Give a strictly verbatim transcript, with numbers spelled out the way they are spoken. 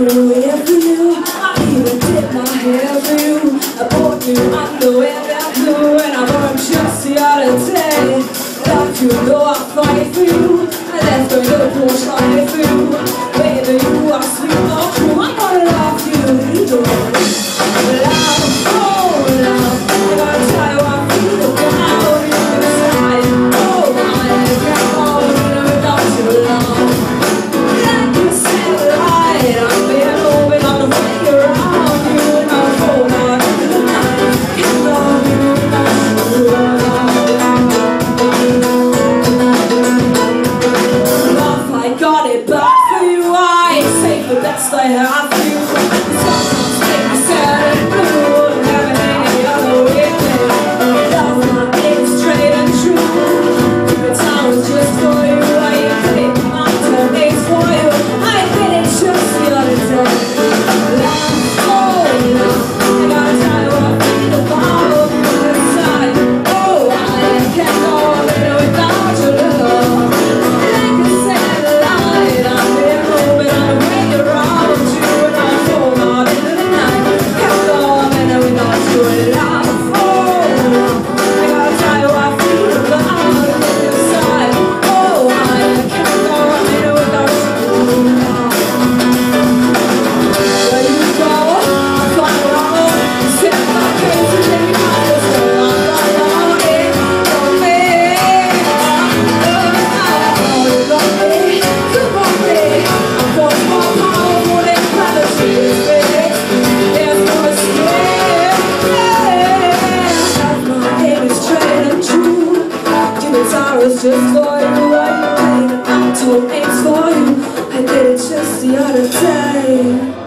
underwear for you. I even did my hair for you. I bought new underwear that blue, and I bought them just the other day. Love you, know I'll fight for you. I left a little Porsche life for you. Baby, you are sweet, not true. I'm gonna love you, you don't love, oh love. I'm gonna tell you I feel about you inside. Oh, I can't hold you without your love. Like you said, right, I've been moving on the way around you, and I'm so hard to deny. Can't love you without your love. Love, I got it back for you. I take the best I have for you. Sometimes make me sad and blue, and never any other way. Love, my name straight and true. Keep it down, it's just for you. I take my teammates for you. I did it just the other day. Love, oh love, I gotta tell you I feel about you inside. Oh, I can't go there without your love. Like I said, light, I've been moving on the way around you, and I'm so hard in the night. Can't go there without your love. Oh love, I gotta tell you I feel about you inside. Oh, I can't go there without your love. Where you go, I find out. Set my case and take me out of the world. I love it, love me. Oh, love me, come on me. I'm for more power than gravity, baby. There's no escape. Love, my aim is straight and true. Give it arrows just for you. I paid and I told names for you. I did it just the other day.